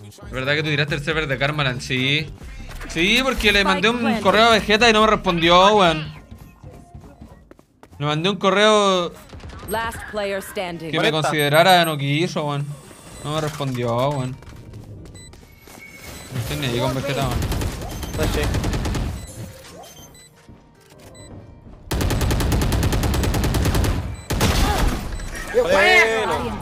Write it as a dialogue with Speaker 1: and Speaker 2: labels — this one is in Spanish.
Speaker 1: ¿Verdad que tú tiraste el server de Karmaland? Sí. Sí, porque le mandé un correo a Vegeta y no me respondió, weón. Le mandé un correo que me considerara, no quiso, weón. No me respondió, weón. No estoy ni ahí con Vegeta, weón.
Speaker 2: Bueno.